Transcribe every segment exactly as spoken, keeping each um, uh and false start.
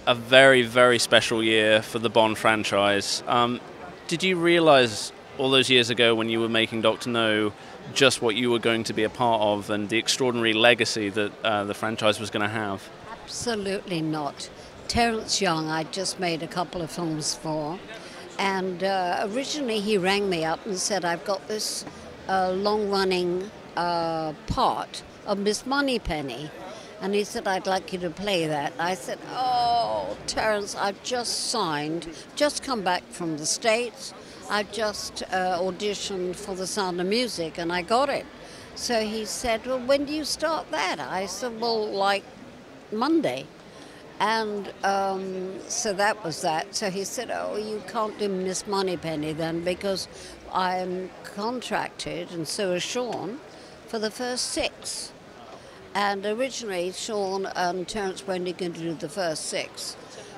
a very, very special year for the Bond franchise. Um, did you realize all those years ago when you were making Doctor No just what you were going to be a part of and the extraordinary legacy that uh, the franchise was going to have? Absolutely not. Terence Young, I just made a couple of films for, and uh, originally he rang me up and said, I've got this uh, long-running uh, part of Miss Moneypenny, and he said, I'd like you to play that. I said, oh, Terence, I've just signed, just come back from the States, I've just uh, auditioned for The Sound of Music, and I got it. So he said, well, when do you start that? I said, well, like Monday. And um, so that was that. So he said, oh, you can't do Miss Moneypenny then because I'm contracted, and so is Sean, for the first six. And originally Sean and Terence weren't going to do the first six.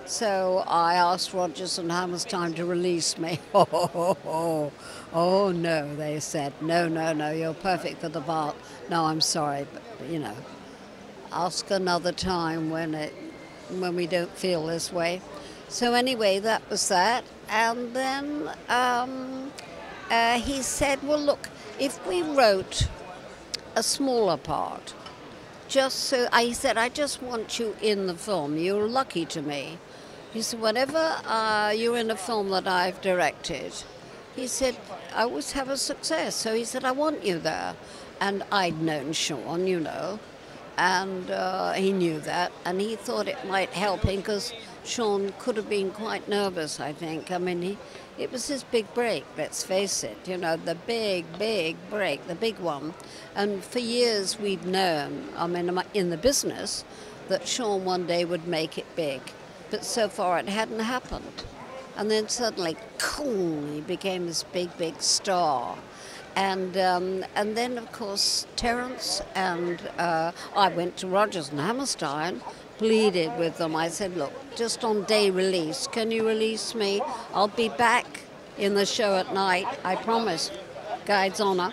So I asked Rodgers and Hammerstein to release me. Oh, oh, oh, oh, no, they said. No, no, no, you're perfect for the part. No, I'm sorry, but, you know, ask another time when it when we don't feel this way. So anyway, that was that. And then um, uh, he said, well, look, if we wrote a smaller part, just so, I said, I just want you in the film. You're lucky to me. He said, whenever uh, you're in a film that I've directed, he said, I always have a success. So he said, I want you there. And I'd known Sean, you know, and uh, he knew that, and he thought it might help him because Sean could have been quite nervous, I think. I mean, he, it was his big break, let's face it, you know, the big, big break, the big one. And for years we've known, I mean, in the business, that Sean one day would make it big. But so far it hadn't happened. And then suddenly, cool, he became this big, big star. And um, and then, of course, Terence and uh, I went to Rodgers and Hammerstein, pleaded with them. I said, look, just on day release, can you release me? I'll be back in the show at night, I promise, Guide's honor.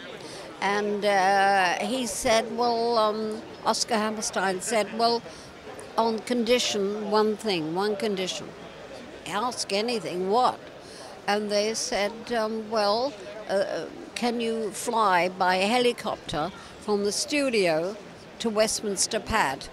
And uh, he said, well, um, Oscar Hammerstein said, well, on condition, one thing, one condition. Ask anything, what? And they said, um, well, uh, can you fly by helicopter from the studio to Westminster Pad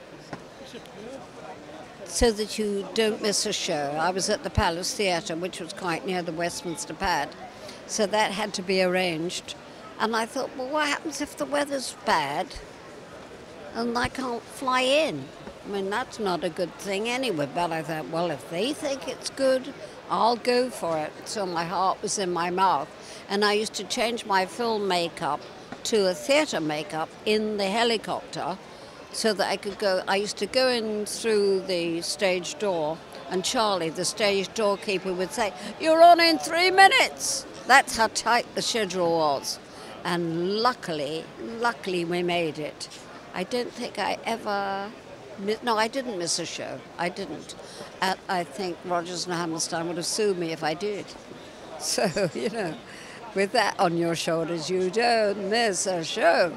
so that you don't miss a show? I was at the Palace Theatre, which was quite near the Westminster Pad, so that had to be arranged. And I thought, well, what happens if the weather's bad and I can't fly in? I mean, that's not a good thing anyway, but I thought, well, if they think it's good, I'll go for it. So my heart was in my mouth. And I used to change my film makeup to a theatre makeup in the helicopter so that I could go. I used to go in through the stage door, and Charlie, the stage doorkeeper, would say, you're on in three minutes. That's how tight the schedule was. And luckily, luckily we made it. I don't think I ever... No, I didn't miss a show. I didn't. Uh, I think Rodgers and Hammerstein would have sued me if I did. So, you know, with that on your shoulders, you don't miss a show.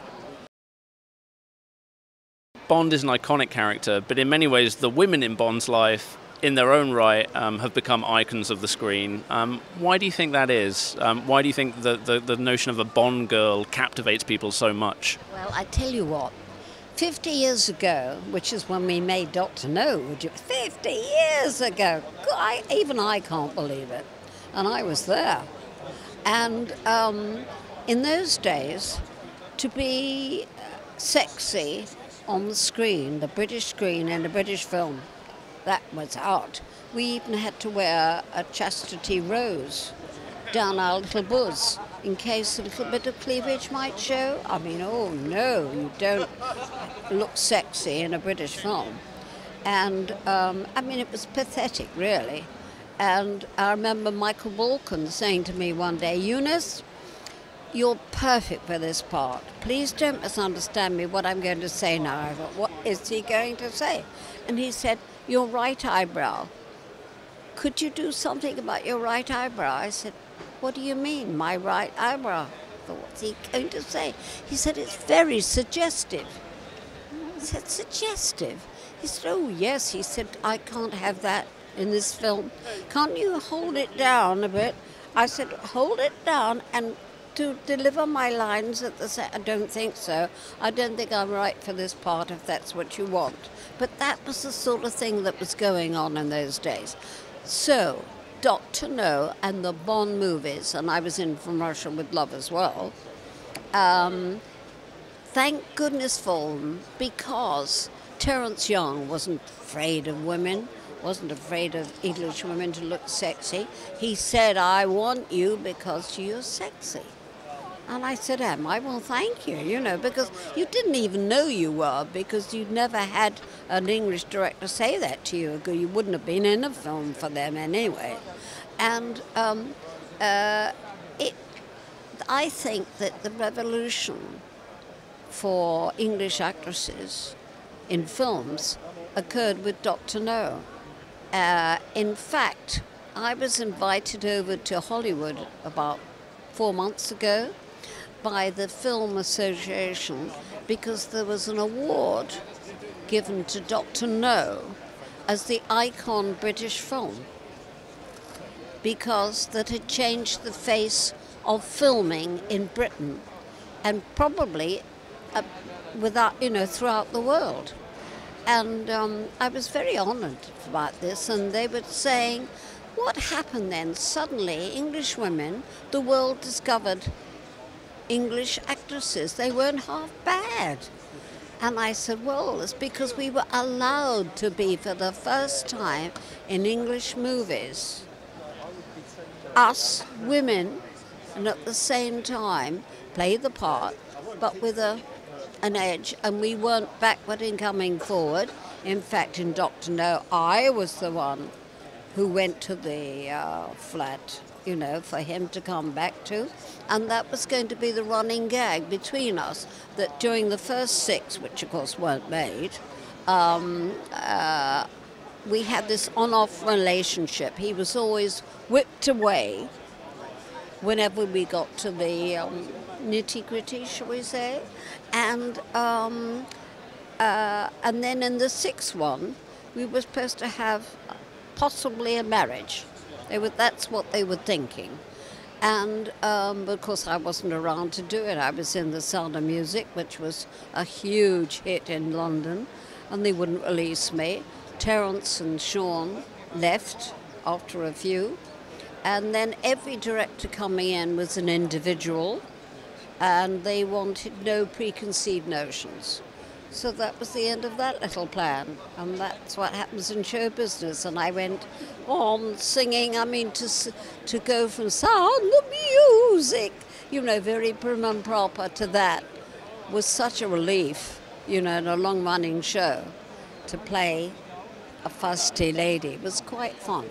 Bond is an iconic character, but in many ways the women in Bond's life, in their own right, um, have become icons of the screen. Um, why do you think that is? Um, why do you think the, the, the notion of a Bond girl captivates people so much? Well, I tell you what. Fifty years ago, which is when we made Doctor No, would you? Fifty years ago, I, even I can't believe it, and I was there. And um, in those days, to be sexy on the screen, the British screen in a British film, that was art. We even had to wear a chastity rose down our little buzz in case a little bit of cleavage might show. I mean, oh no, you don't look sexy in a British film. And um, I mean, it was pathetic, really. And I remember Michael Walken saying to me one day, Eunice, you're perfect for this part. Please don't misunderstand me what I'm going to say now. I thought, what is he going to say? And he said, your right eyebrow. Could you do something about your right eyebrow? I said, what do you mean, my right eyebrow? I thought, what's he going to say? He said, it's very suggestive. I said, suggestive? He He said, oh, yes. He said, I can't have that in this film. Can't you hold it down a bit? I said, hold it down and to deliver my lines at the set. I don't think so. I don't think I'm right for this part if that's what you want. But that was the sort of thing that was going on in those days. So, Doctor No and the Bond movies, and I was in From Russia with Love as well, um, thank goodness for them, because Terence Young wasn't afraid of women, wasn't afraid of English women to look sexy. He said, I want you because you're sexy. And I said, am I? Well, thank you, you know, because you didn't even know you were, because you'd never had an English director say that to you. You wouldn't have been in a film for them anyway. And um, uh, it, I think that the revolution for English actresses in films occurred with Doctor No. Uh, in fact, I was invited over to Hollywood about four months ago by the Film Association because there was an award given to Doctor No as the icon British film, because that had changed the face of filming in Britain and probably uh, without, you know, throughout the world. And um, I was very honoured about this, and they were saying, what happened then? Suddenly, English women, the world discovered English actresses. They weren't half bad. And I said, well, it's because we were allowed to be, for the first time in English movies, us women, and at the same time play the part, but with a an edge, and we weren't backward in coming forward. In fact, in Doctor No, I was the one who went to the uh, flat, you know, for him to come back to. And that was going to be the running gag between us, that during the first six, which of course weren't made, um, uh, we had this on-off relationship. He was always whipped away whenever we got to the um, nitty-gritty, shall we say. And, um, uh, and then in the sixth one, we were supposed to have possibly a marriage. They were, that's what they were thinking. And um, of course I wasn't around to do it. I was in The Sound of Music, which was a huge hit in London, and they wouldn't release me. Terence and Sean left after a few, and then every director coming in was an individual, and they wanted no preconceived notions. So that was the end of that little plan, and that's what happens in show business. And I went on singing, I mean, to to go from Sound of Music, you know, very prim and proper, to that was such a relief, you know, in a long-running show, to play a fusty lady. It was quite fun.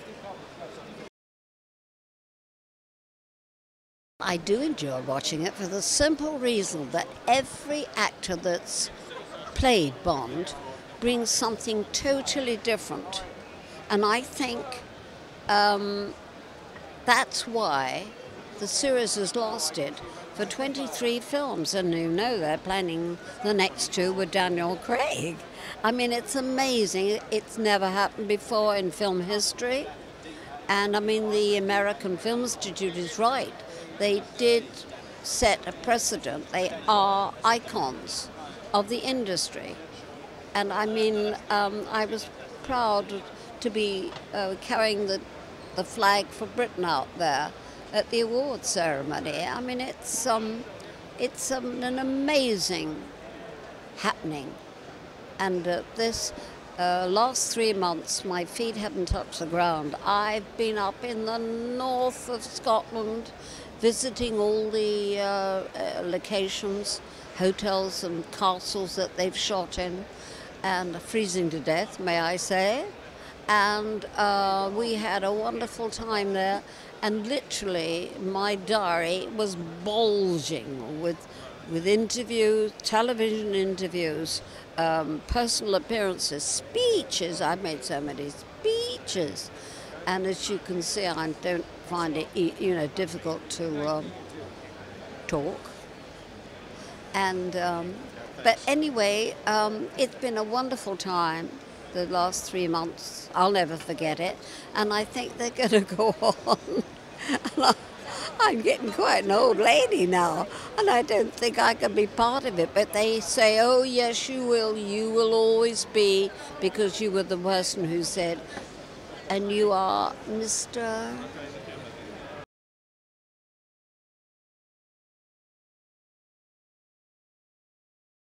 I do enjoy watching it for the simple reason that every actor that's played Bond brings something totally different. And I think um, that's why the series has lasted for twenty-three films. And you know they're planning the next two with Daniel Craig. I mean, it's amazing. It's never happened before in film history. And I mean, the American Film Institute is right. They did set a precedent. They are icons of the industry. And I mean, um, I was proud to be uh, carrying the, the flag for Britain out there at the awards ceremony. I mean, it's, um, it's um, an amazing happening. And uh, this uh, last three months, my feet haven't touched the ground. I've been up in the north of Scotland, visiting all the uh, uh, locations, hotels and castles that they've shot in, and freezing to death, may I say. And uh, we had a wonderful time there, and literally my diary was bulging with, with interviews, television interviews, um, personal appearances, speeches. I've made so many speeches. And as you can see, I don't find it, you know, difficult to um, talk. And, um, but anyway, um, it's been a wonderful time the last three months. I'll never forget it. And I think they're going to go on. And I, I'm getting quite an old lady now, and I don't think I can be part of it. But they say, oh, yes, you will. You will always be, because you were the person who said, and you are Mister